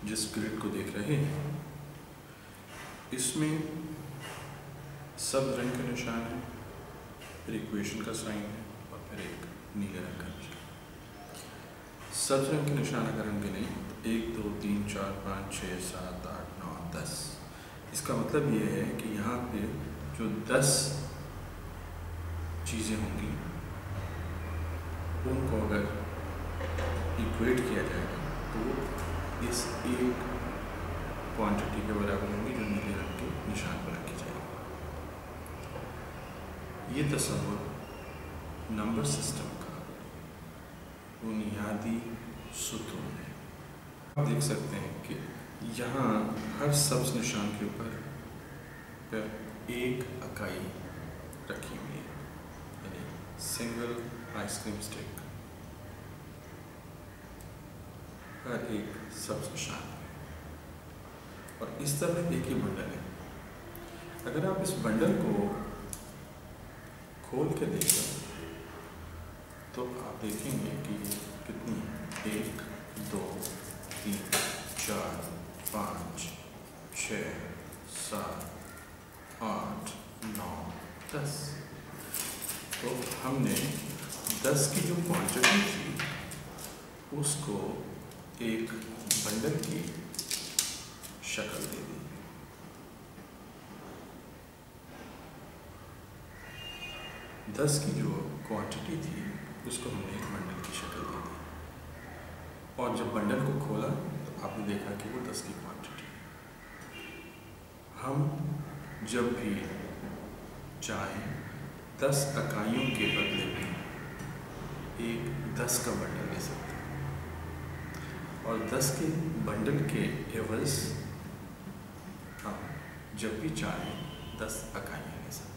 जिस ग्रिड को देख रहे हैं इसमें सब रंग के निशान है, फिर इक्वेशन का साइन है और फिर एक नीले रंग का निशान। सब रंग के निशान अगर हम गिने तो 1 2 3 4 5 6 7 8 9 10। इसका मतलब ये है कि यहाँ पे जो 10 चीज़ें होंगी उनको अगर इक्वेट किया जाएगा तो इस एक क्वांटिटी के बराबर होंगी जो नीले रंग के निशान पर रखी जाएगी। ये तस्वुर नंबर सिस्टम का बुनियादी सुतून है। आप देख सकते हैं कि यहाँ हर सब्ज निशान के ऊपर एक इकाई रखी हुई है, यानी सिंगल आइसक्रीम स्टिक हर एक सब्ज निशान और इस तरह एक ही बंडल है। अगर आप इस बंडल को खोल के देखें तो आप देखेंगे कि कितनी 1 2 3 4 5 6 7 8 9 10। तो हमने 10 की जो क्वांटिटी थी उसको एक बंडल की शक्ल दे दी। 10 की जो क्वांटिटी थी उसको हमने एक बंडल की शक्ल दे दी और जब बंडल को खोला तो आपने देखा कि वो 10 की क्वांटिटी। हम जब भी चाहें 10 इकाइयों के बदले में एक 10 का बंडल ले सकते हैं और 10 के बंडल के एवज हम जब भी चाहें 10 इकाइयाँ ले सकते हैं।